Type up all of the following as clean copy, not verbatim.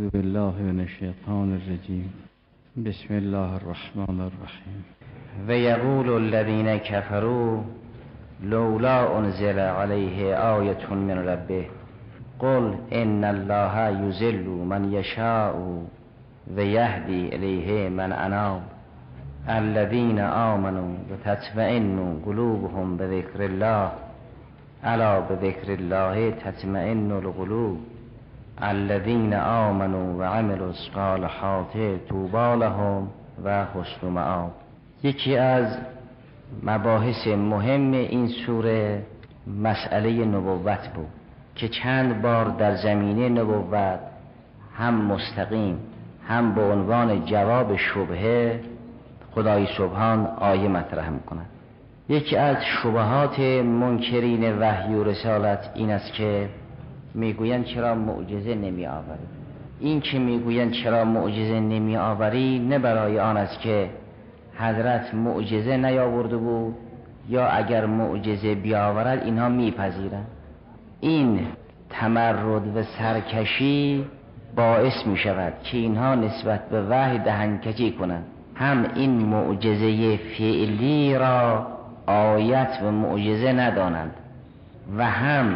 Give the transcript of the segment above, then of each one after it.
اعوذ بالله من الشیطان الرجیم. بسم الله الرحمن الرحیم. و یقول الذین کفروا لولا انزل علیه آیة من ربه قل ان الله یضل من یشاء و یهدی الیه من اناب الذین آمنوا وتطمئن قلوبهم بذکر الله الا بذکر الله تطمئن القلوب الذین آمنوا و عملوا الصالحات طوبی لهم و حسن مآب. یکی از مباحث مهم این سوره مسئله نبوت بود که چند بار در زمینه نبوت هم مستقیم هم به عنوان جواب شبهه خدای سبحان آیه مطرح می‌کند. یکی از شبهات منکرین وحی و رسالت این است که میگویند چرا معجزه نمی آوری. این که میگویند چرا معجزه نمی آوری نه برای آن است که حضرت معجزه نیاورده بود یا اگر معجزه بیاورد اینها میپذیرند. این تمرد و سرکشی باعث می شود که اینها نسبت به وحی دهنکجی کنند. هم این معجزه فعلی را آیت و معجزه ندانند و هم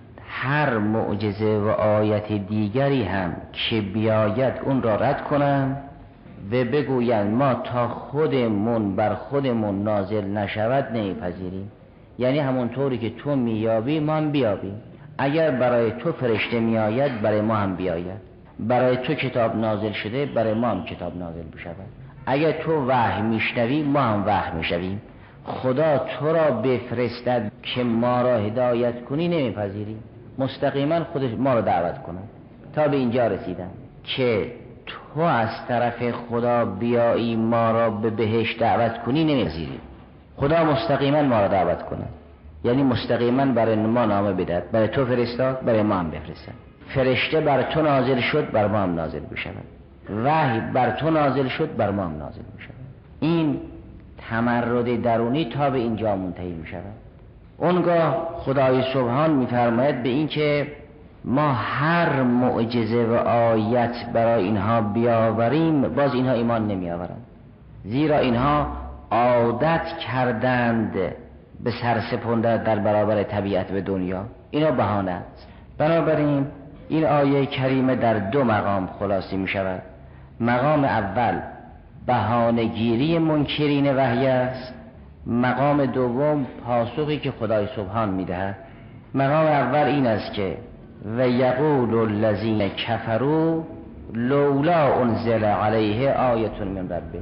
هر معجزه و آیت دیگری هم که بیاید اون را رد کنند و بگویند ما تا خودمون بر خودمون نازل نشود نمیپذیریم. یعنی همونطوری که تو میابی ما هم بیابیم. اگر برای تو فرشته میآید برای ما هم بیاید. برای تو کتاب نازل شده برای ما هم کتاب نازل بشود. اگر تو وحی میشنوی ما هم وحی میشویم. خدا تو را بفرستد که ما را هدایت کنی نمیپذیریم. مستقیما خودش ما را دعوت کنه. تا به اینجا رسیدن که تو از طرف خدا بیایی ما را به بهشت دعوت کنی نمیپذیریم. خدا مستقیما ما را دعوت کنه، یعنی مستقیما برای ما نامه بدهد، برای تو فرستاد برای ما هم بفرستد. فرشته بر تو نازل شد بر ما هم نازل بشود. وحی بر تو نازل شد بر ما هم نازل بشود. این تمرد درونی تا به اینجا منتهی می شود. اونگاه خدای سبحان می‌فرماید به این که ما هر معجزه و آیت برای اینها بیاوریم باز اینها ایمان نمی‌آورند، زیرا اینها عادت کردند به سرسپردن در برابر طبیعت و دنیا. اینا بهانه است. بنابراین این آیه کریمه در دو مقام خلاصه می‌شود. مقام اول بهانه‌گیری منکرین وحی است. مقام دوم پاسخی که خدای سبحان میدهد. مقام اول این است که و یقول الذین کفروا لولا انزل علیه آیة من ربه.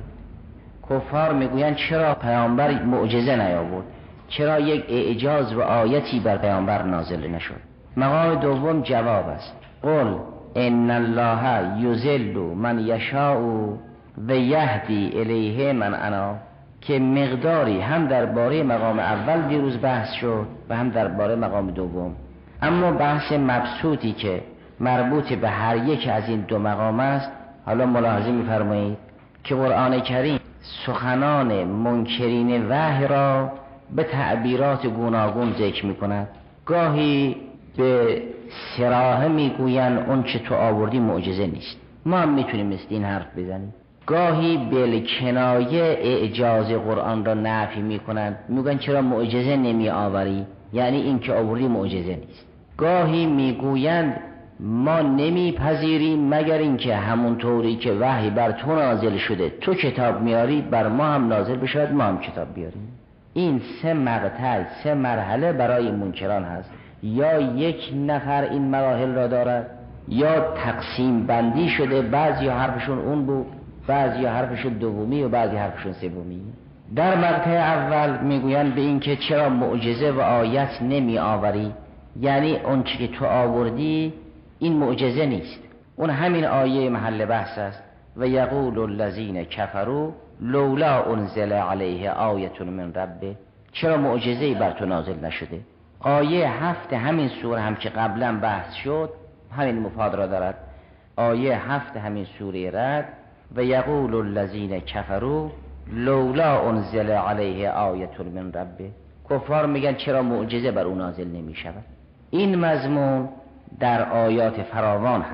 کفار میگویند چرا پیامبر معجزه نیاورد، چرا یک اعجاز و آیتی بر پیامبر نازل نشد. مقام دوم جواب است. قل ان الله یضل من یشاء و یهدی الیه من اناب، که مقداری هم درباره مقام اول دیروز بحث شد و هم درباره مقام دوم. اما بحث مبسوطی که مربوط به هر یک از این دو مقام است، حالا ملاحظه می‌فرمایید که قرآن کریم سخنان منکرین وحی را به تعبیرات گوناگون ذکر می‌کند. گاهی به صراحه میگویند اون چه تو آوردی معجزه نیست، ما هم میتونیم مثل این حرف بزنیم. گاهی بالکنایه اعجاز قرآن را نفی میکنند، میگن چرا معجزه نمی آوری، یعنی این که آوردی معجزه نیست. گاهی میگویند ما نمیپذیریم مگر اینکه همونطوری که وحی بر تو نازل شده تو کتاب میاری بر ما هم نازل بشود ما هم کتاب بیاریم. این سه مقطع، سه مرحله برای منکران هست. یا یک نفر این مراحل را دارد یا تقسیم بندی شده، بعضی حرفشون اون بود، بعضی حرفشون دومی و بعضی حرفشون سومی. در مقطع اول میگویند به این که چرا معجزه و آیت نمی آوری، یعنی اون چی که تو آوردی این معجزه نیست، اون همین آیه محل بحث است. و یقول الذین کفروا لولا انزل علیه آیة من ربه، چرا معجزه‌ای بر تو نازل نشده. آیه 7 همین سوره هم که قبلا بحث شد همین مفاد را دارد. آیه 7 همین سوره رد و یقول الذین کفروا لولا انزل علیه آیة من ربه. کفار میگن چرا معجزه بر او نازل نمی شود. این مضمون در آیات فراوان هست.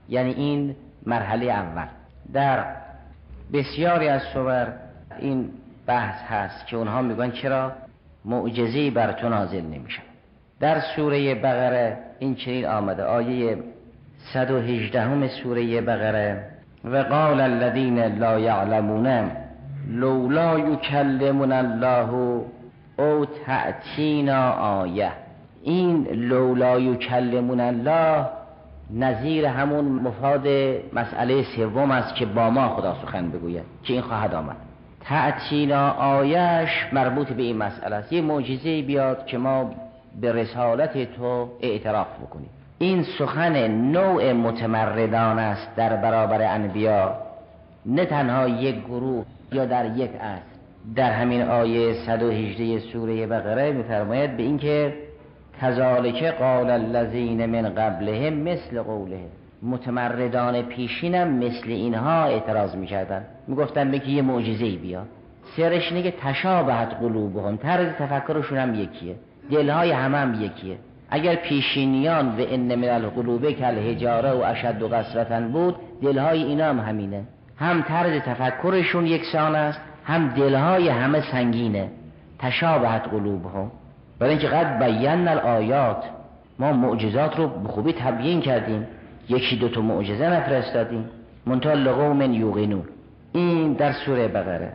یعنی این مرحله اول. در بسیاری از سور این بحث هست که اونها میگن چرا معجزه‌ای بر تو نازل نمیشه. در سوره بقره این چنین آمده، آیه 118 سوره بقره: و قال الذین لا یعلمون لولا یکلمنا الله او تأتینا آیه. این لولا یکلمنا الله نظیر همون مفاد مسئله سوم است که با ما خدا سخن بگوید که این خواهد آمد. تأتینا آیهش مربوط به این مسئله است، یه معجزه بیاد که ما به رسالت تو اعتراف بکنیم. این سخن نوع متمردان است در برابر انبیا، نه تنها یک گروه یا در یک اصل. در همین آیه 118 سوره بقره می‌فرماید به این که کذالک قال الذین من قبلهم مثل قولهم. متمردان پیشینم مثل اینها اعتراض می‌کردن، میگفتن بگی یه معجزه‌ای بیاد. سرش اینه که تشابهت قلوبهم، طرز تفکرشون هم یکیه، دلهای هم یکیه. اگر پیشینیان و ان من القلوب کالحجاره و اشد قسوة بود، دلهای اینا هم همینه، هم طرز تفکرشون یکسان است، هم دلهای همه سنگینه. تشابهت قلوبهم، برای اینکه قد بینا الآیات، ما معجزات رو به خوبی تبیین کردیم، یکی دو تا معجزه نفرستادیم، منتها لقوم یوقنون. این در سوره بقره.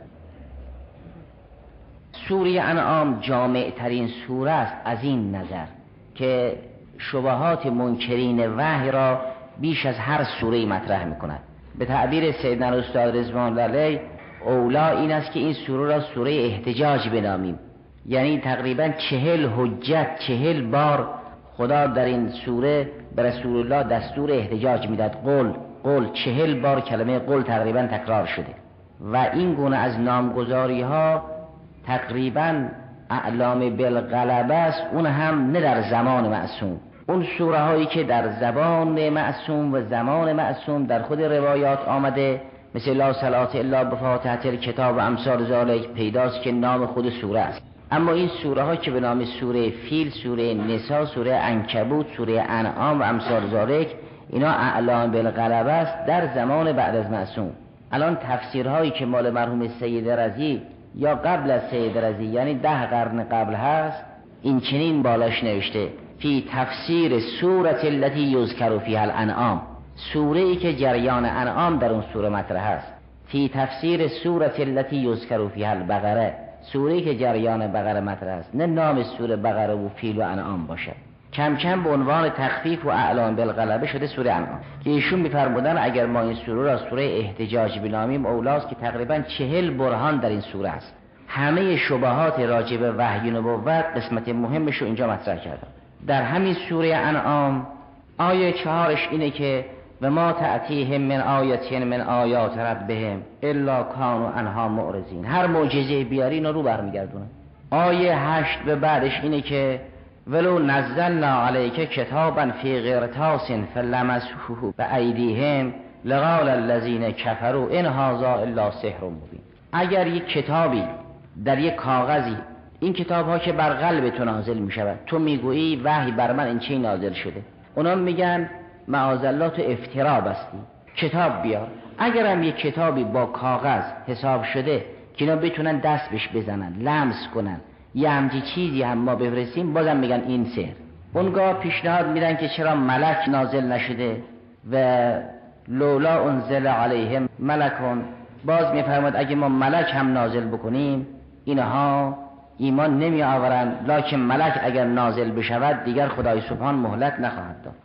سوره انعام جامع ترین سوره است از این نظر که شبهات منکرین وحی را بیش از هر سوره مطرح میکند. به تعبیر سیدنا استاد رضوان علیه، اولا این است که این سوره را سوره احتجاج بنامیم. یعنی تقریبا 40 حجت، 40 بار خدا در این سوره به رسول الله دستور احتجاج میداد. قل 40 بار کلمه قل تقریبا تکرار شده و این گونه از نامگذاری ها تقریبا اعلام بالغلبه است، اون هم نه در زمان معصوم. اون سوره هایی که در زبان معصوم و زمان معصوم در خود روایات آمده، مثل لا صلاة الا بفاتحة الکتاب و امثال ذالک، پیداست که نام خود سوره است. اما این سوره ها که به نام سوره فیل، سوره نساء، سوره عنکبوت، سوره انعام و امثال ذالک، اینا اعلام بالغلبه است در زمان بعد از معصوم. الان تفسیرهایی که مال مرحوم سید رضی یا قبل از سید رضی، یعنی 10 قرن قبل هست، این چنین بالاش نوشته: فی تفسیر سورة التي یذکر فیها الانعام، سوره ای که جریان انعام در اون سوره مطرح است. فی تفسیر سورة التي یذکر فیها البقره، سوره ای که جریان بقره مطرح است، نه نام سوره بقره و فیل و انعام باشه. کم کم به عنوان تخفیف و اعلام بالغلبه شده سوره انعام که ایشون می‌فرمودن اگر ما این سوره را سوره احتجاج بنامیم اولاست که تقریبا 40 برهان در این سوره است. همه شبهات راجع به وحی و نبوت قسمت مهمش رو اینجا مطرح کردم. در همین سوره انعام آیه 4 اینه که و ما تأتیهم من آیة من آیات ربهم الا کانوا عنها معرضین. هر معجزه بیاری اینا رو برمیگردونه. آیه 8 به بعدش اینه که ولو نزلنا علیک کتابا فی قرطاس فلمسوه بایدیهم لقال الذین کفروا ان هذا الا سحر مبین. اگر یک کتابی در یک کاغذی، این کتاب ها که بر قلب تو نازل می شود، تو میگویی وحی بر من این چی نازل شده، اونا میگن معاذالله تو افترا بستی، کتاب بیار. اگر هم یک کتابی با کاغذ حساب شده که اینا بتونن دست بهش بزنن، لمس کنن، یه همچی چیزی هم ما بفرستیم، بازم میگن این سحر. اونگاه پیشنهاد میدن که چرا ملک نازل نشده و لولا انزل علیهم ملکون. باز میفرماد اگه ما ملک هم نازل بکنیم اینها ایمان نمی آورند، لکن ملک اگر نازل بشود دیگر خدای سبحان مهلت نخواهد داد.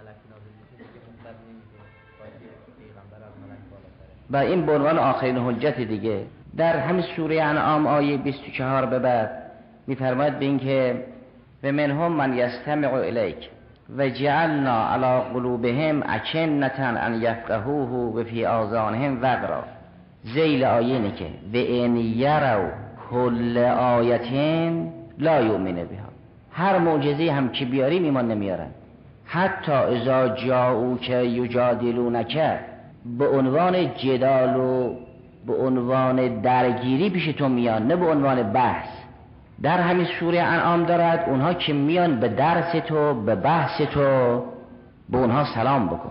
و این به عنوان آخرین حجت دیگه. در همین سوره انعام آیه 24 به بعد میفرماید به این که و منهم من یستمع الیک و جعلنا علی قلوبهم اکنة ان یفقهوه و فی آذانهم وقرا. ذیل آیه اینه که و ان یروا کل آیة لا یؤمن بها. هر معجزه هم که بیاریم ایمان نمیارن. حتی اذا جاءوک یجادلونک، به عنوان جدال و به عنوان درگیری پیش تو میان، نه به عنوان بحث. در همین سوره انعام دارد اونها که میان به درس تو، به بحث تو، به اونها سلام بکن.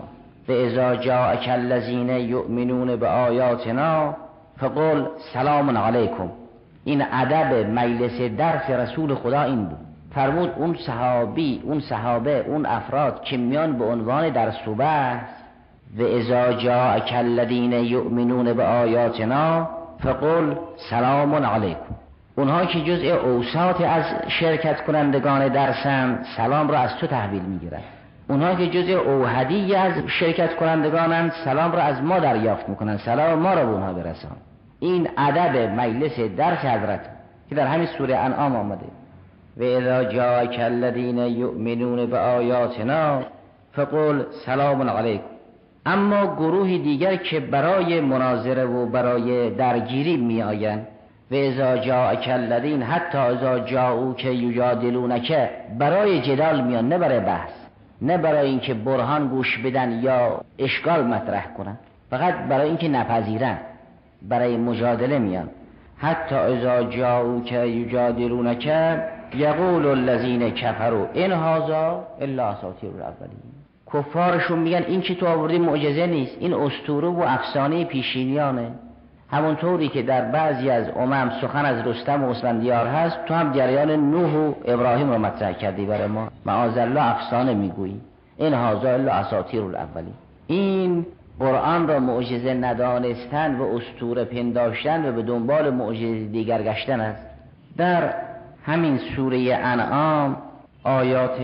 و اذا جاءک الذین یؤمنون بآیاتنا فقل سلام علیکم. این ادب مجلس درس رسول خدا این بود. فرمود اون صحابی، اون صحابه، اون افراد که میان به عنوان درس و بحث و اذا جاءک الذین یؤمنون بآیاتنا فقل سلام علیکم، اونها که جزء اوساط از شرکت کنندگان درسن سلام را از تو تحویل میگیرن، اونها که جزء اوحدی از شرکت کنندگانن سلام را از ما دریافت میکنن، سلام ما را به اونها برسان. این ادب مجلس درس حضرت که در همین سوره انعام آمده. و اذا جاءک الذین یؤمنون بآیاتنا فقل سلام علیکم. اما گروه دیگر که برای مناظره و برای درگیری می آیند و اذا جاءک الذین حتی اذا جاءوک یجادلونک، برای جدال میان، نه برای بحث، نه برای اینکه برهان گوش بدن یا اشکال مطرح کنن، فقط برای اینکه نپذیرن، برای مجادله میان. حتی اذا جاءوک یجادلونک یقول الذین کفروا ان هذا الا اساطیر الاولین. کفارشون میگن این که تو آوردی معجزه نیست، این اسطوره و افسانه پیشینیانه. همونطوری که در بعضی از سخن از رستم و اسفندیار هست، تو هم جریان نوح و ابراهیم رو مطرح کردی برای ما، معاذالله افسانه میگویی. این هذا الا اساطیر الاولین. این قرآن را معجزه ندانستن و اسطوره پنداشتن و به دنبال معجزه دیگر گشتن است. در همین سوره انعام آیات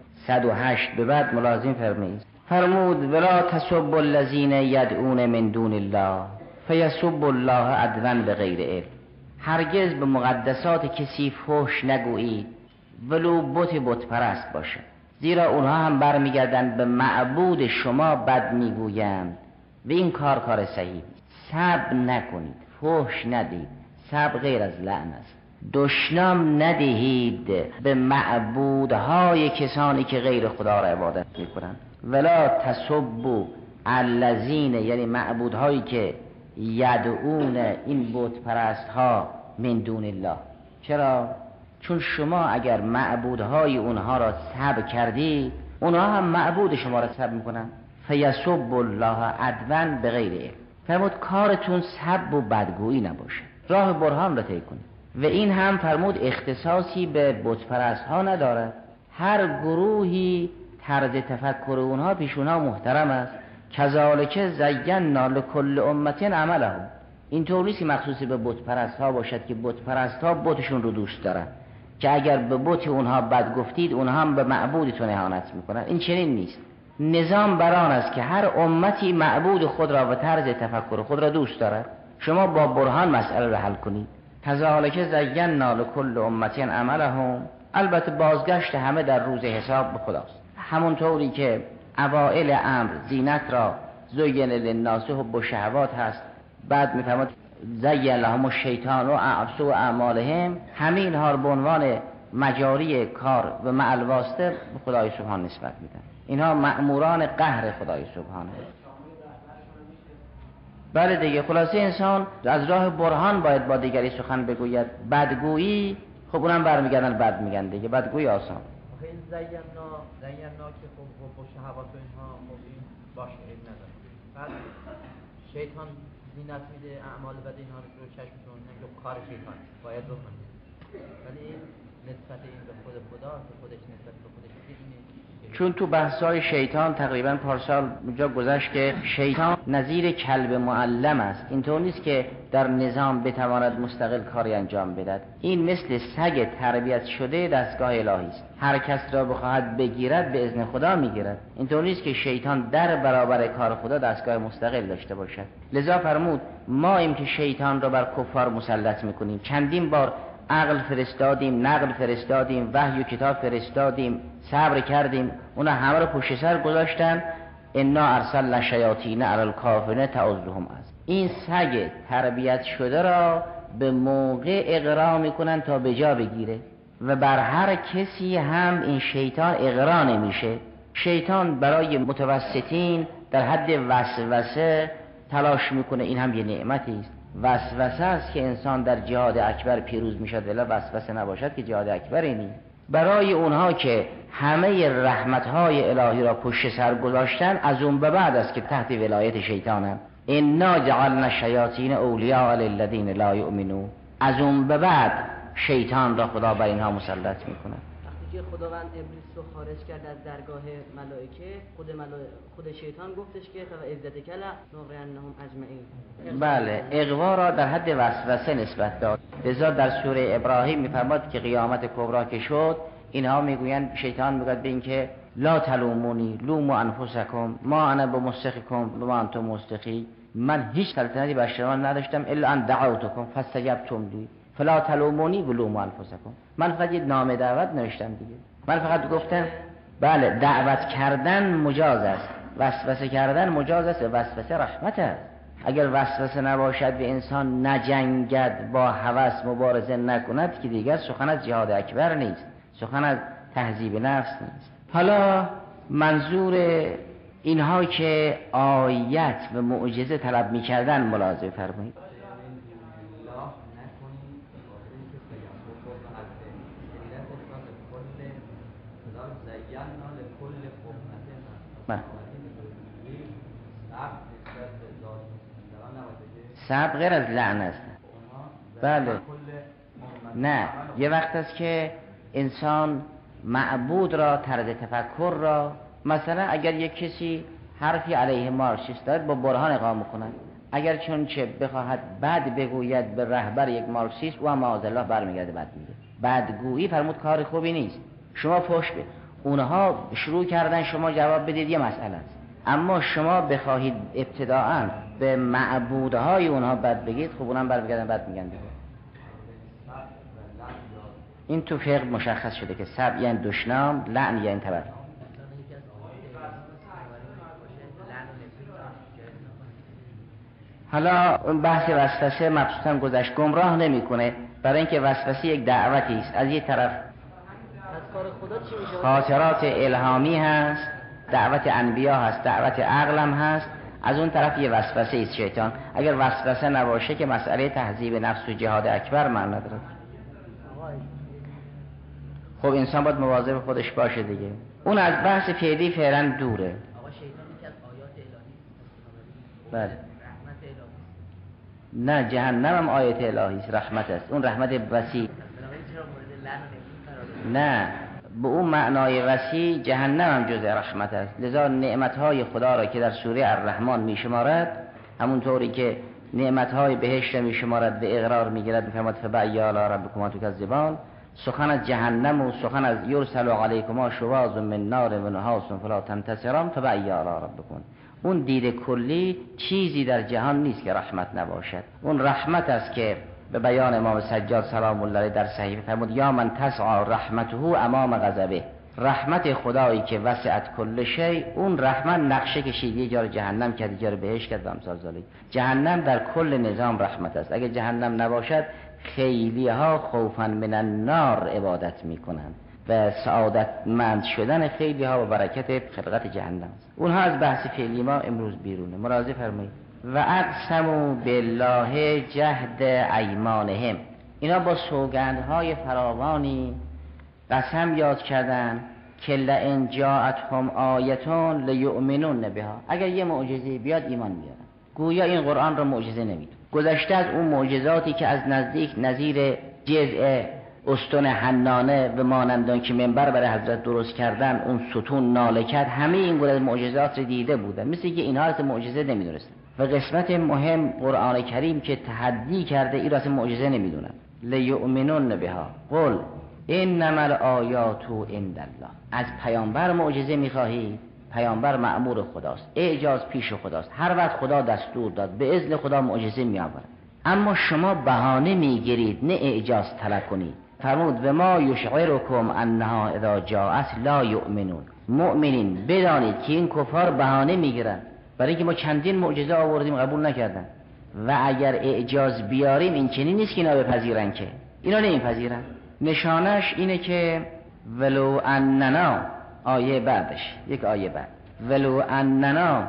108 به بعد ملازم فرمود ولا تسبوا الذین یدعون من دون الله فیسبوا الله عدوا بغیر علم. هرگز به مقدسات کسی فحش نگویید ولو بت پرست باشه، زیرا اونها هم برمیگردن به معبود شما بد میگویند و این کار صحیح نیست. سب نکنید، فحش ندید، سب غیر از لعن است. دشنام ندهید به معبودهای کسانی که غیر خدا را عبادت میکنند. ولا تسبوا الذین، یعنی معبودهایی که یدعون، این بت پرست ها، من دون الله. چرا؟ چون شما اگر معبودهای اونها را سب کردید، اونها هم معبود شما را سب میکنن. فیسب الله عدوا بغیر علم. فرمود کارتون سب و بدگویی نباشه، راه برهان را طی کنید. و این هم فرمود اختصاصی به بت پرست ها ندارد. هر گروهی طرز تفکر اونها پیش اونها محترم است. کذالک زینا لکل امت عملهم. این طور نیست مخصوصی به بت پرست ها باشد که بت پرست ها بتشون رو دوست دارن، که اگر به بت اونها بد گفتید اونها هم به معبودتون اهانت میکنن. این چنین نیست. نظام بران است که هر امتی معبود خود را و طرز تفکر خود را دوست دارد. شما با برهان مسئله را حل کنید. کذالک زینا لکل امت عملهم. البته بازگشت همه در روز حساب به خداست. همونطوری که اوائل امر زینت را زین للناس حب و شهوات هست، بعد میفرماد زین لهم الشیطان و سوء اعمالهم، همین ها به عنوان مجاری کار و مع الواسطه به خدای سبحان نسبت میدن. اینها مأموران قهر خدای سبحانه. بله دیگه، خلاصه انسان از راه برهان باید با دیگری سخن بگوید. بدگویی خب اونم برمیگردن بد میگن دیگه، بدگویی آسان. این زینا که خب شهوات و اینها این باشه این نداره. بعد شیطان زینت میده اعمال بد اینها رو چشمتون، یا کار شیطان باید بکنید. ولی این نسبت این به خود خدا که خودش نسبت به خودش اینه. چون تو بحث‌های شیطان تقریبا پارسال اونجا گذشت که شیطان نظیر کلب معلم است. اینطور نیست که در نظام بتواند مستقل کاری انجام بدهد. این مثل سگ تربیت شده دستگاه الهی است. هر کس را بخواهد بگیرد به اذن خدا میگیرد. اینطور نیست که شیطان در برابر کار خدا دستگاه مستقل داشته باشد. لذا فرمود ما ایم که شیطان را بر کفار مسلط میکنیم. چندین بار عقل فرستادیم، نقل فرستادیم، وحی و کتاب فرستادیم، صبر کردیم، اونا همه رو پشت سر گذاشتن. انا ارسلنا شیاطین علی الکافرین تعذهم از. این سگ تربیت شده را به موقع اغرا میکنن تا به جا بگیره و بر هر کسی هم این شیطان اغرا نمیشه. شیطان برای متوسطین در حد وسوسه تلاش میکنه. این هم یه نعمتی است. وسوسه است که انسان در جهاد اکبر پیروز میشد، ولی وسوسه نباشد که جهاد اکبر نیست. برای اونها که همه رحمتهای الهی را پشت سر گذاشتن، از اون به بعد است که تحت ولایت شیطانن. انا جعلنا الشیاطین اولیاء للذین لا یؤمنون. از اون به بعد شیطان را خدا بر اینها مسلط میکنه. وقتی که خداوند ابلیس رو خارج کرد از درگاه ملائکه، خود شیطان گفتش که فعزت کلا نغرنهم اجمعین. بله، اغوا را در حد وسوسه نسبت داد. لذا در سوره ابراهیم میفرماد که قیامت کبرا که شد، اینها میگویند، شیطان میگوید به این که لا تلومونی لوموا انفسکم ما انا بمستخیکم بما انتم مستخی. من هیچ سلطنتی بر شما نداشتم الا ان دعوتکم فاستجبتم لی فلا تلومونی ولوموا انفسکم. من فقط یه نامه دعوت نوشتم دیگه. من فقط گفتم بله دعوت کردن مجاز است، وسوسه کردن مجاز است، وسوسه رحمت است. اگر وسوسه نباشد به انسان نجنگد، با هوس مبارزه نکند، که دیگر سخن از جهاد اکبر نیست، سخن از تهذیب نفس نیست. حالا منظور اینها که آیت و معجزه طلب می‌کردن ملاحظه فرمایید. سب غیر از لعن است. بله نه، یه وقت است که انسان معبود را، طرز تفکر را، مثلا اگر یک کسی حرفی علیه مارکسیست دارد با برهان اقامه کند، اگر چون چه بخواهد بد بگوید به رهبر یک مارکسیست، او هم معاذالله برمیگرده بد میگه. بدگویی فرمود کار خوبی نیست. شما فحش به اونها شروع کردن، شما جواب بدید، یه مسئله است. اما شما بخواهید ابتداءً به معبودهای اونها بد بگید، خب اونها برمیگردن بد میگن دیگه. این تو فقه مشخص شده که سب یعنی دشنام، لعن یعنی تبر. حالا بحث وسوسه مبسوطاً گذشت، گمراه نمیکنه، برای اینکه وسوسه یک دعوتی است. از یک طرف خاطرات الهامی هست، دعوت انبیا هست، دعوت عقلم هست، از اون طرف یه وسوسه است شیطان. اگر وسوسه نباشه که مسئله تهذیب نفس و جهاد اکبر معنی نداره. خب انسان باید مواظب خودش باشه دیگه. اون از بحث فعلی فعلا دوره. آقا شیطان یکی از آیات الهی است. بله. نه، جهنم هم آیت الهی است، رحمت است. اون رحمت وسیع. نه، به اون معنای وسیع جهنم هم جزء رحمت است. لذا نعمتهای خدا را که در سوره الرحمن میشمارد، همونطوری که نعمتهای بهشت میشمارد و اقرار میگیرد، میفرماد فبأی آلاء ربکما تکذبان، سخن از جهنم و سخن از یرسل علیکما شواظ من نار و نحاس فلا تنتصران فبأی آلاء ربکما. اون دید کلی چیزی در جهان نیست که رحمت نباشد. اون رحمت است که به بیان امام سجاد سلام الله علیه در صحیفه فرمود یا من تسعى رحمته امام غضبه. رحمت خدایی که وسعت کل شی، اون رحمت نقشه کشید، یه جا جهنم کرد، یه جا بهشت کرد و امثال ذالک. جهنم در کل نظام رحمت است. اگر جهنم نباشد، خیلی ها خوفا من النار عبادت میکنند و سعادتمند شدن خیلی ها و برکت خلقت جهنم است. اونها از بحث فعلی ما امروز بیرونه. مراجعه فرمایید. و اقسموا بالله جهد ایمانهم. اینا با سوگندهای فراوانی قسم یاد کردن که لئن جاءتهم آیتون لیؤمنون بها. اگر یه معجزه بیاد ایمان میارن. گویا این قرآن را معجزه نمیدونه. گذشته از اون معجزاتی که از نزدیک نظیر جزء استون حنانه و مانندان که منبر برای حضرت درست کردن، اون ستون ناله کرد، همه این گونه معجزات رو دیده بودن، مثل که اینها از معجزه نمیدونستن. و قسمت مهم قرآن کریم که تحدی کرده، این را از معجزه نمیدونن. لیؤمنون بها قل انما الآیات عند الله. از پیامبر معجزه میخواهی؟ پیامبر مأمور خداست، اعجاز پیش خداست، هر وقت خدا دستور داد به اذن خدا معجزه میآورد. اما شما بهانه میگیرید، نه اعجاز طلب کنید. فرمود و ما یشعرکم انها اذا جاءت لا یؤمنون. مؤمنین بدانید که این کفار بهانه میگیرن، برای اینکه ما چندین معجزه آوردیم قبول نکردن، و اگر اعجاز بیاریم این چنین نیست که اینا بپذیرن، که اینا نمیپذیرن. نشانش اینه که ولو اننا، آیه بعدش، یک آیه بعد، ولو اننا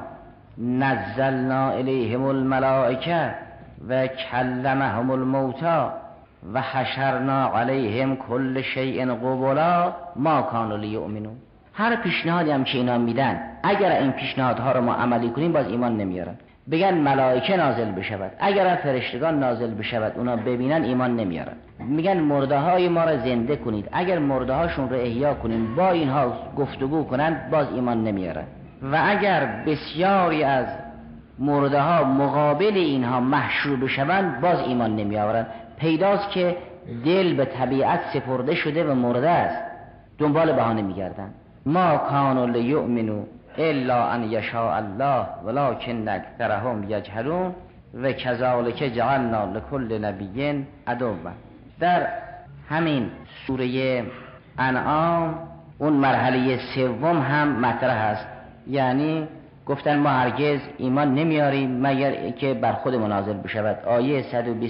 نزلنا الیهم الملائکه و کلمهم الموتی و حشرنا علیهم کل شیء قبلا ما کانوا لیؤمنون. هر پیشنهادی هم که اینا میدن اگر این پیشنهادها رو ما عملی کنیم باز ایمان نمیارن. بگن ملائکه نازل بشود، اگر فرشتگان نازل بشود اونا ببینن ایمان نمیارن. میگن مرده های ما را زنده کنید، اگر مرده هاشون رو احیا کنیم با اینها گفتگو کنند باز ایمان نمیارن. و اگر بسیاری از مرده ها مقابل اینها محشور بشوند باز ایمان نمیآورند. پیداست که دل به طبیعت سپرده شده و مرده است، دنبال بهانه میگردن. ما کانوا لیؤمنوا الا ان یشاء الله ولکن اکثرهم یجهلون و کذالک جعلنا لکل نبی عدوا. در همین سوره انعام اون مرحله سوم هم مطرح است، یعنی گفتن ما هرگز ایمان نمیاریم مگر که بر خود نازل بشود. آیه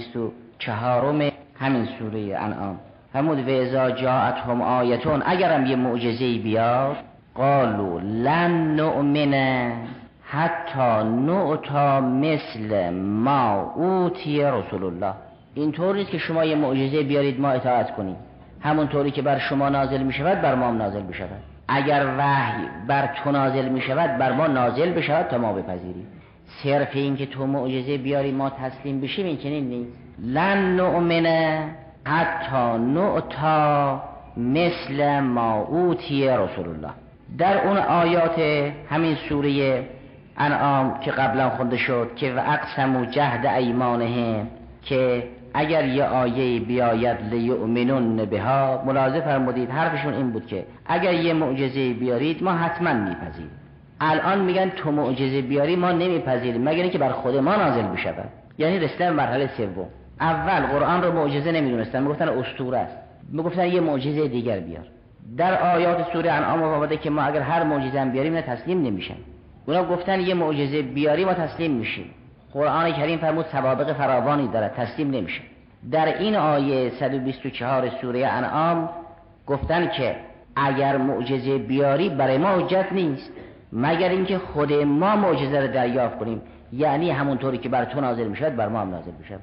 124 همین سوره انعام همون و اذا جاءتهم آیتون، اگرم یه معجزه‌ای بیاد قالوا لن نؤمن حتی نؤتی مثل ما اوتی رسول الله. این طور نیست که شما یه معجزه بیارید ما اطاعت کنیم، همون طوری که بر شما نازل می شود بر ما هم نازل بشود. اگر وحی بر تو نازل می شود بر ما نازل بشود تا ما بپذیریم. صرف این که تو معجزه بیاری ما تسلیم بشیم این چنین نیست. لن نؤمن حتی نؤتی مثل ما اوتی رسول الله. در اون آیات همین سوره انعام که قبلا خونده شد که و اقسموا جهد ایمانهم، که اگر یه آیه بیاید لیؤمنون بها، ملاحظه فرمودید حرفشون این بود که اگر یه معجزه بیارید ما حتما میپذیریم. الان میگن تو معجزه بیاری ما نمیپذیریم مگر اینکه بر خود ما نازل بشود. یعنی رسیدن مرحله سوم. اول قرآن رو معجزه نمیدونستن، میگفتن اسطوره است، میگفتن یه معجزه دیگر بیار. در آیات سوره انعام آمده که ما اگر هر معجزه هم بیاریم نه تسلیم نمیشن. اونا گفتن یه معجزه بیاری ما تسلیم میشیم. قرآن کریم فرمود سوابق فراوانی داره، تسلیم نمیشه. در این آیه 124 سوره انعام گفتن که اگر معجزه بیاری برای ما حجت نیست مگر اینکه خود ما معجزه رو دریافت کنیم، یعنی همونطوری که بر تو نازل میشود بر ما هم نازل بشه.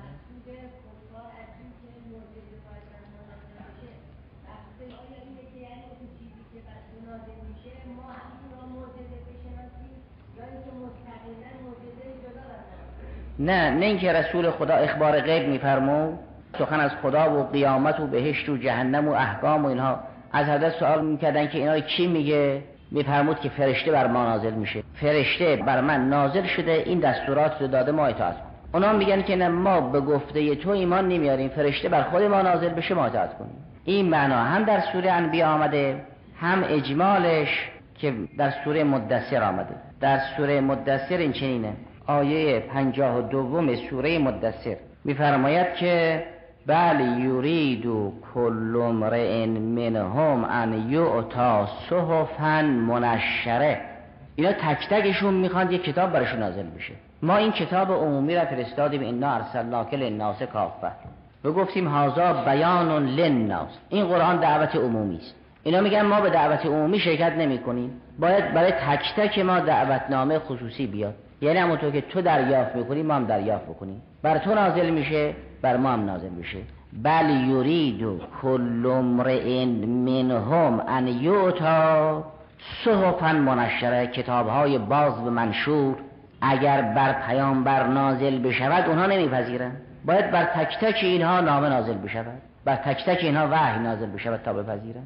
نه اینکه رسول خدا اخبار غیب میفرمود، سخن از خدا و قیامت و بهشت و جهنم و احکام و اینها، از حضرت سوال میکردن که اینا رو کی میگه؟ میفرمود که فرشته بر ما نازل میشه، فرشته بر من نازل شده این دستورات رو داده ما اطاعت کنیم. اونا میگن که نه ما به گفته تو ایمان نمیاریم، فرشته بر خود ما نازل بشه ما اطاعت کنیم. این معنا هم در سوره انبیاء آمده، هم اجمالش که در سوره مدثر آمده. در سوره مدثر این چنینه، آیه 52 سوره مدثر میفرماید که بل یرید کل امرئ منهم ان یؤتی صحفا منشره. اینا تک تکشون میخوان یک کتاب براشون نازل بشه. ما این کتاب عمومی را فرستادیم انا ارسلناک للناس کافه و گفتیم هذا بیان للناس. این قرآن دعوت عمومی است. اینا میگن ما به دعوت عمومی شرکت نمی کنیم، باید برای تک تک ما دعوتنامه خصوصی بیاد. یعنی همونطور که تو دریافت میکنی ما هم دریافت بکنیم، بر تو نازل میشه بر ما هم نازل میشه. بل یرید کل امرئ منهم ان یؤتی صحفا منشره، کتابهای باز و منشور اگر بر پیامبر نازل بشود اونها نمیپذیرن، باید بر تک تک اینها نامه نازل بشود، بر تک تک اینها وحی نازل بشود تا بپذیرن.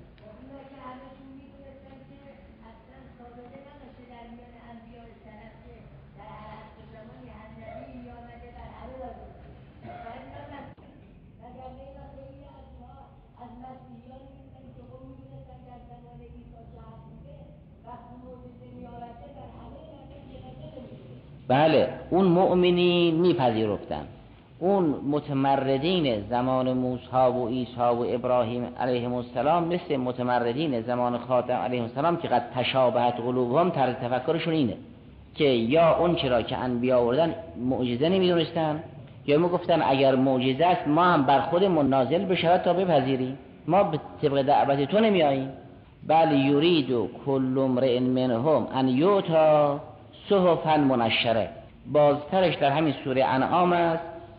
بله اون مؤمنی میپذیرفتن، اون متمردین زمان موسی و عیسی و ابراهیم علیهم السلام مثل متمردین زمان خاتم علیهم السلام که قد تشابهت قلوبهم، طرز تفکرشون اینه که یا اون چرا که انبیا آوردن معجزه نمیدونستن، یا میگفتن اگر معجزه است ما هم بر خودمون نازل بشود تا بپذیریم، ما به طبق دعوت تو نمیاییم. بل یرید کل امرئ منهم ان یؤتی صحفا منشره. بازترش در همین سوره انعام است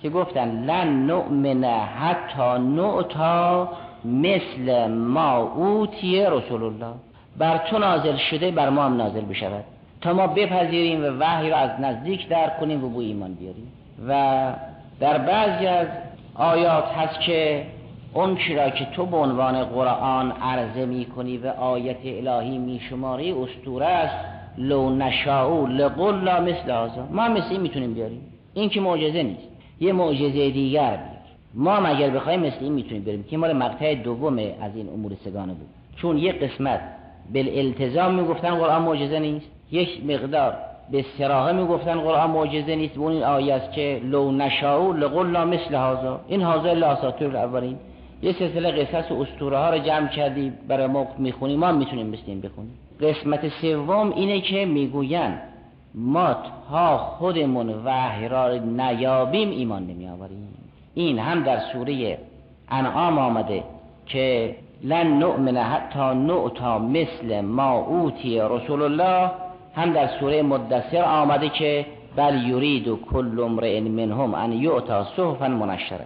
که گفتن لن نؤمن حتی نؤتا مثل ما اوتی رسول الله، بر تو نازل شده بر ما هم نازل بشود تا ما بپذیریم و وحی را از نزدیک درک کنیم و به ایمان بیاریم. و در بعضی از آیات هست که اون چرا که تو به عنوان قرآن عرضه می کنی و آیت الهی می شماری اسطوره است، لو نشاء لقلنا مثل هذا، ما مثل این میتونیم بیاریم. این که معجزه نیست، یه معجزه دیگر بیار. ما هم اگر بخوایم مثل این میتونیم بیاریم که مال مقطع دوم از این امور سگانه بود، چون یک قسمت بالالتزام میگفتن قرآن معجزه نیست، یک مقدار به صراحه میگفتن قرآن معجزه نیست. و این آیه است که لو نشاء لقلنا مثل هذا، این هذا لاساطیر الاولین، یه سلسله قصص و اسطوره ها رو جمع کردی برای ما میخونیم، ما میتونیم مثل این بخونیم. قسمت سوم اینه که میگوین ما تا خودمون وحی را نیابیم ایمان نمیآوریم. این هم در سوره انعام آمده که لن نؤمن حتی نؤتا مثل ما اوتی رسول الله، هم در سوره مدثر آمده که بل یرید کل امرئ منهم ان یؤتا صحفا منشره.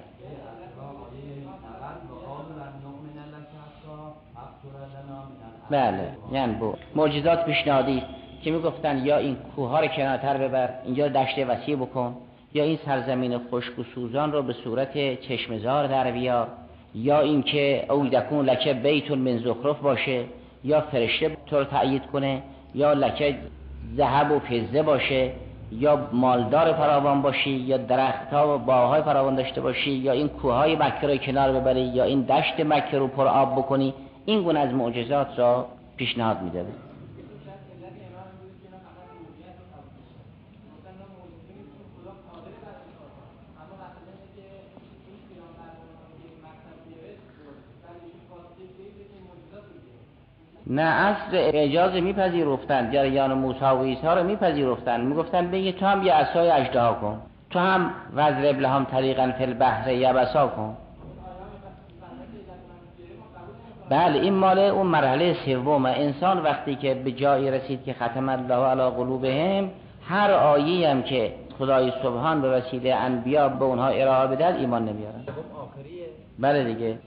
بله، یعنی با معجزات پیشنهادی که میگفتن یا این کوه رو کنارتر ببر، اینجا دشت وسیع بکن، یا این سرزمین خشک و سوزان رو به صورت چشمزار در بیار، یا اینکه او دکون لکه بیت من زخرف باشه، یا فرشته تو رو تأیید کنه، یا لکه ذهب و فضه باشه، یا مالدار فراوان باشی، یا درخت‌ها و باغ‌های فراوان داشته باشی، یا این کوههای مکه رو کنار ببری، یا این دشت مکه رو پر آب بکنی. این گونه از معجزات را پیشنهاد میده. نه، اصل اجازه میپذیرفتن، جریان موسی و عیسی رو میپذیرفتن، میگفتن بگی تو هم یه عصای اژدها کن، تو هم وضرب لهم طریقا فی البحر یبسا کن. بله، این مال اون مرحله سوم. انسان وقتی که به جایی رسید که ختم الله علی قلوبهم، هر آیه‌ای هم که خدای سبحان به وسیله انبیا به اونها ارائه بدهد ایمان نمیارن. بله دیگه،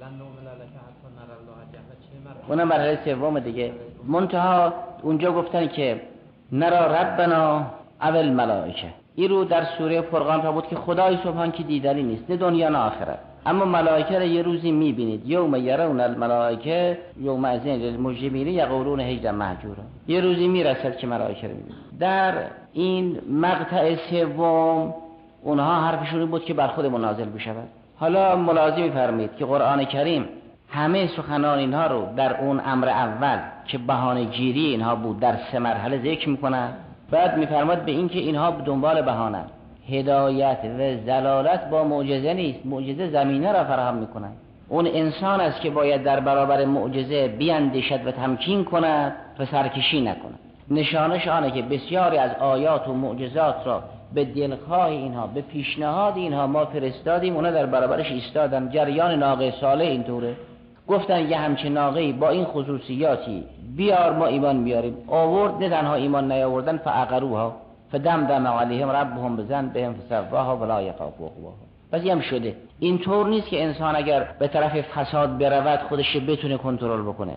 اونم مرحله سوم دیگه. منتها اونجا گفتن که نرا ربنا اول ملائکه، این رو در سوره فرقان تا بود که خدای سبحان که دیدنی نیست، نه دنیا نه آخرت، اما ملائکه را یه روزی میبینید. یوم یرون الملائکه یوم ازین للمجرمین یقولون هجرا مهجورا، یه روزی میرسد که ملائکه رو میبینید. در این مقطع سوم اونها حرفشون بود که بر خودمون نازل بشود. حالا ملاحظه می‌فرمایید که قرآن کریم همه سخنان اینها رو در اون امر اول که بهانه گیری اینها بود در 3 مرحله ذکر میکنن. بعد میفرماد به این که اینها دنبال بهانه، هدایت و زلالت با معجزه نیست، معجزه زمینه را فراهم میکنن. اون انسان است که باید در برابر معجزه بیاندیشد و تمکین کند و سرکشی نکند. نشانش آنه که بسیاری از آیات و معجزات را به دلخواه اینها، به پیشنهاد اینها ما فرستادیم، اونا در برابرش ایستادن. جریان ناقه صالح اینطوره، گفتن یه همچین ناقه‌ای با این خصوصیاتی بیار ما ایمان میاریم. آورد، نه تنها ایمان نیاوردن، فعقروها فدمدم علیهم ربهم بذنبهم فسواها ولا یخاف عقباها. پس هم شده. اینطور نیست که انسان اگر به طرف فساد برود خودش بتونه کنترل بکنه.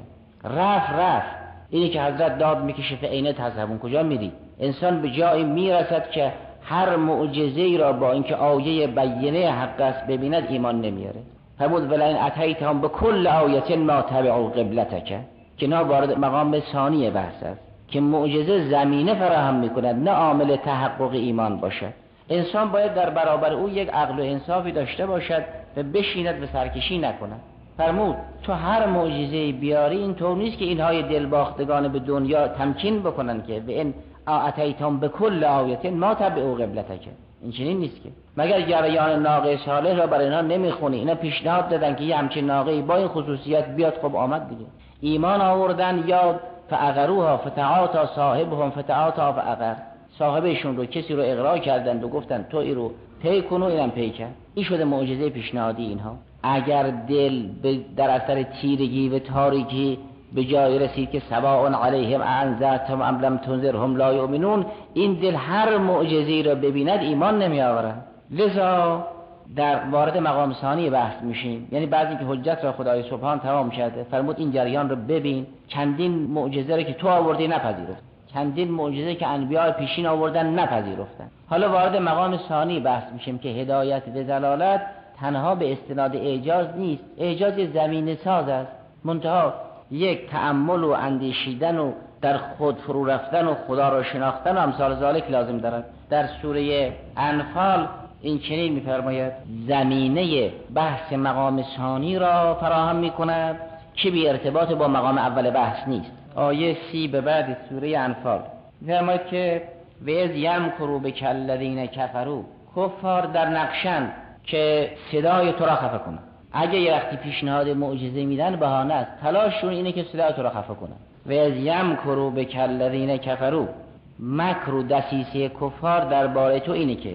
رفت اینی که حضرت داد میکشه فعینه تذهبون، کجا میری؟ انسان به جایی میرسد که هر معجزه‌ای را با اینکه آیه بینه حق است ببیند ایمان نمیاره. فرمود ولئن اتیتهم بكل آیه ما تبعوا قبلتک، که نه وارد مقام ثانی بحث است که معجزه زمینه فراهم میکند، نه عامل تحقق ایمان باشد. انسان باید در برابر او یک عقل و انصافی داشته باشد و بشیند و سرکشی نکند. فرمود تو هر معجزه‌ای بیاری اینطور نیست که اینهای دلباختگان به دنیا تمکین بکنن که به این اتیتهم بكل آیه ما تبعوا قبلتک، این چنین نیست که مگر جریان ناقه صالح را برای اینا نمیخونی. اینا پیشنهاد دادن که یه همچین ناقه‌ای با این خصوصیت بیاد، خب آمد دیگه، ایمان آوردن. یا فعقروها فتعاطا صاحبهم فتعاطا فعقر، صاحبشون رو کسی رو اغرا کردند و گفتن تو این رو پی کن و اینم پی کرد. این شده معجزه پیشنهادی اینها. اگر دل در اثر تیرگی و تاریکی به جای رسید که سواء علیهم انذرتهم ام لم تنذرهم لا یؤمنون، این دل هر معجزه‌ای را ببیند ایمان نمی آورد. لذا در وارد مقام ثانی بحث میشیم. یعنی بعضی که حجت را خدای سبحان تمام کرده فرمود این جریان رو ببین، چندین معجزه رو که تو آوردی نپذیرفت، چندین معجزه که انبیاء پیشین آوردن نپذیرفتن. حالا وارد مقام ثانی بحث میشیم که هدایت به ضلالت تنها به استناد اعجاز نیست، اعجاز زمین ساز است، منتها یک تأمل و اندیشیدن و در خود فرو رفتن و خدا را شناختن و امثال ذالک لازم دارد. در سوره انفال این چنین می‌فرماید زمینه بحث مقام ثانی را فراهم می‌کند که بی ارتباط با مقام اول بحث نیست. آیه 30 به بعد سوره انفال می‌فرماید که و اذ یمکروا بک الذین کفروا، کفار در نقشن که صدای تو را خفه کنن. اگه یه وقتی پیشنهاد معجزه میدن بهانه است، تلاششون اینه که صدای تو را خفه کنن. و از یمکروا بک الذین کفروا، مکر و دسیسه کفار درباره تو اینه که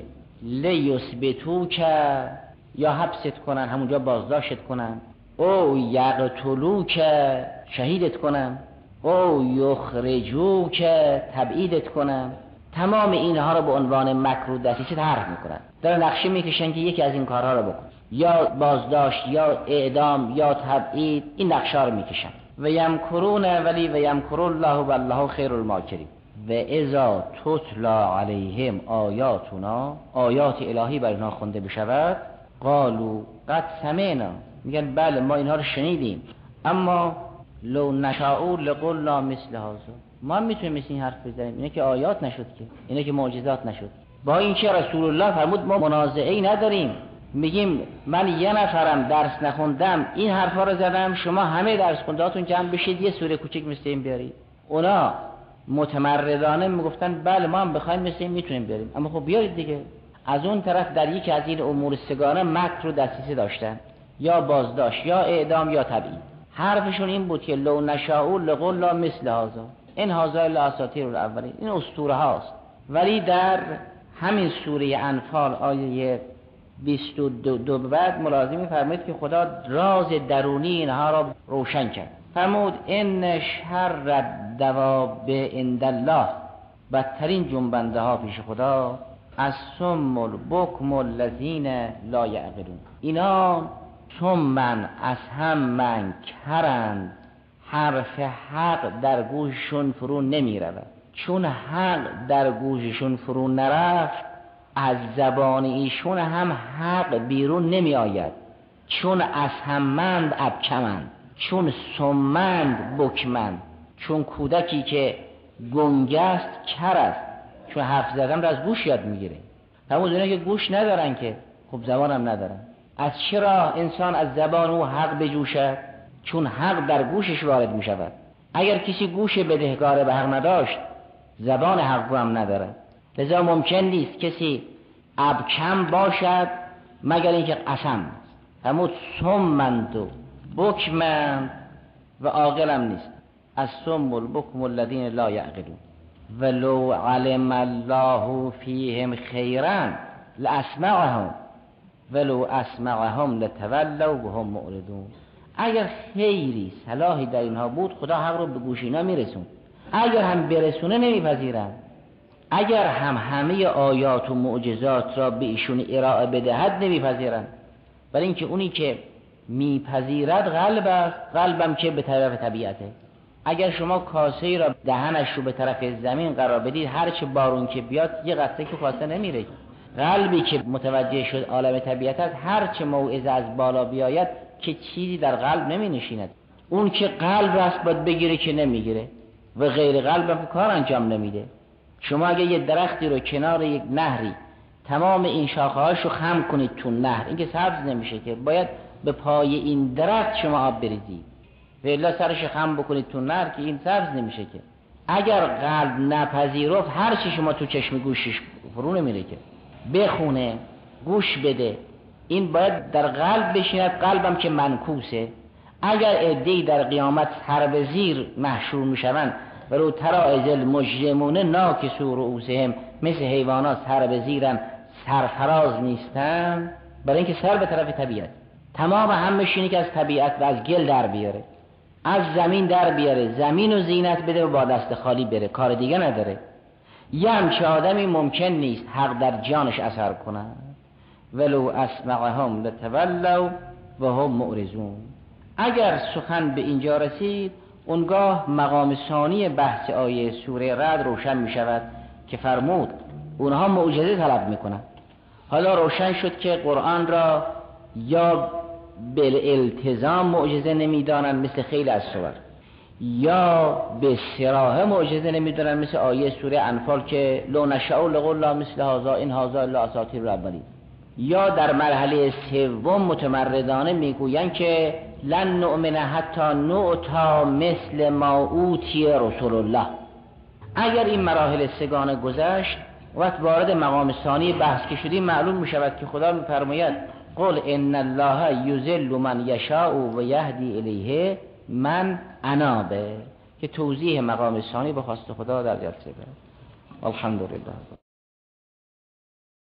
لیثبتوک، یا حبست کنن، همونجا بازداشت کنن، او یقتلوک، شهیدت کنن، او یخرجوک، تبعیدت کنن. تمام اینها رو به عنوان مکر و دسیسه طرح میکنن، در نقشه میکشن که یکی از این کارها رو بکن، یا بازداشت یا اعدام یا تبعید، این نقشه رو میکشن. و یمکرون ولی و یمکر الله والله خیر الماکرین. و اذا تتلا علیهم آیاتنا، آیات الهی بر اینها خونده بشود، قالوا قد سمعنا، میگن بله ما اینها رو شنیدیم، اما لو نشاء لقلنا مثل هذا، ما هم میتونیم مثل این حرف بزنیم. اینه که آیات نشد که، اینه که معجزات نشد. با این که رسول الله فرمود ما منازعه‌ای نداریم، میگیم من یه نفرم درس نخوندم این حرفا رو زدم، شما همه درس خوندهاتون جمع بشید یه سوره کوچیک مثل این بیارید. اونا متمردانه میگفتن بله ما هم بخوایم مثل این میتونیم بیاریم، اما خب بیارید دیگه. از اون طرف در یکی از این امور سگانه مکر و دسیسه داشتن، یا بازداشت یا اعدام یا تبعید. حرفشون این بود که لو نشاء لقلنا مثل هذا، این هذا الا اساطیر الاولین، این اسطوره هاست. ولی در همین سوره انفال آیه 22 بعد ملاحظه می‌فرمایید که خدا راز درونی اینها را روشن کرد. فرمود ان شر الدواب عند الله، بدترین جنبنده ها پیش خدا از الصم البکم الذین لا یعقلون، اینا صمن از هم منکرند، حرف حق در گوششون فرو نمی رود. چون حق در گوششون فرو نرفت، از زبان ایشون هم حق بیرون نمی آید. چون از همند ابکمند، چون صمند بکمند، چون کودکی که گنگ است کر است، چون حرف زدن را از گوش یاد میگیره. همون دونه که گوش ندارن که خب زبان هم ندارن. از چرا انسان از زبان او حق بجوشد؟ چون حق در گوشش وارد می شود. اگر کسی گوش بدهکار به حق نداشت، زبان حق هم نداره. لذا ممکن نیست کسی ابکم باشد مگر اینکه قسم. همون صمند و بکمند و عاقل هم نیست. از صم البکم الذین لا یعقلون ولو علم الله فیهم خیرا لاسمعهم ولو اسمعهم لتولوا وهم معرضون. اگر خیری صلاحی در اینها بود خدا حق رو به گوش اینا میرسون. اگر هم برسونه نمیپذیرن. اگر هم همه آیات و معجزات را به ایشون ارائه بدهد نمیپذیرن. برای اینکه اونی که میپذیرد قلب است، قلبم که به طرف طبیعته. اگر شما کاسه را دهنش رو به طرف زمین قرار بدید، هر چه بارون که بیاد یه قطره که کاسه نمیره. قلبی که متوجه شد عالم طبیعت است، هر چه موعظه از بالا بیاید که چیزی در قلب نمی نشیند. اون که قلب است باید بگیره که نمیگیره و غیر قلب هم کار انجام نمیده. شما اگه یه درختی رو کنار یک نهری تمام این شاخه‌هاش رو خم کنید تو نهر، این که سبز نمیشه که، باید به پای این درخت شما آب بریزید و الا سرش خم بکنید تو نهر که این سبز نمیشه که. اگر قلب نپذیرفت هر چی شما تو چشم گوشش فرو نمیره که. بخونه، گوش بده، این باید در قلب بشیند. قلبم که منکوسه. اگر عده‌ای در قیامت سر به زیر محشور میشوند ولو تری اذ المجرمون ناکسوا رؤوسهم، مثل حیوانات سر به زیرن، سرفراز نیستن، برای اینکه سر به طرف طبیعت. تمام همش اینه که از طبیعت و از گل در بیاره، از زمین در بیاره، زمین و زینت بده و با دست خالی بره، کار دیگه نداره. یه همچه آدمی ممکن نیست حق در جانش اثر کنه. ولو اسمعهم لتولوا و هم معرضون. اگر سخن به اینجا رسید اونگاه مقام ثانی بحث آیه سوره رعد روشن می شود که فرمود اونها معجزه طلب می کنند. حالا روشن شد که قرآن را یا بالالتزام معجزه نمی دانند مثل خیلی از سور، یا به صراحه معجزه نمی دانند مثل آیه سوره انفال که لو نشاء لقلنا مثل هذا این هذا الا اساطیر الاولین، یا در مرحله سوم متمردانه میگویند که لن نؤمن حتی نؤتی مثل ما اوتی رسول الله. اگر این مراحل سگانه گذشت وقت وارد مقام ثانی بحث که شدیم معلوم می شود که خدا می‌فرماید قل ان الله یذل من یشاء و یهدی الیه من انابه، که توضیح مقام ثانی به خواست خدا در جلسه بعد. الحمدلله.